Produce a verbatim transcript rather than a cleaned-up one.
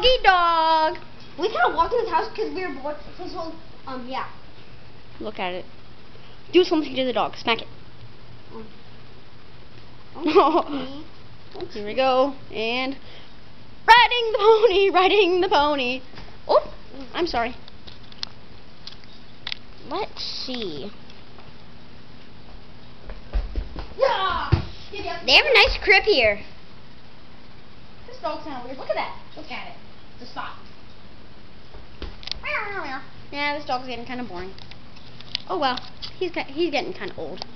Doggy dog. We kind of walked in his house because we were bored. So, um, yeah. Look at it. Do something to the dog. Smack it. Um, Here we go. And riding the pony, riding the pony. Oh, I'm sorry. Let's see. Yeah. They have a nice crib here. This dog's kind of weird. Look at that. Look at it. It's a spot. Yeah, this dog's getting kind of boring. Oh well, he's got, he's getting kind of old.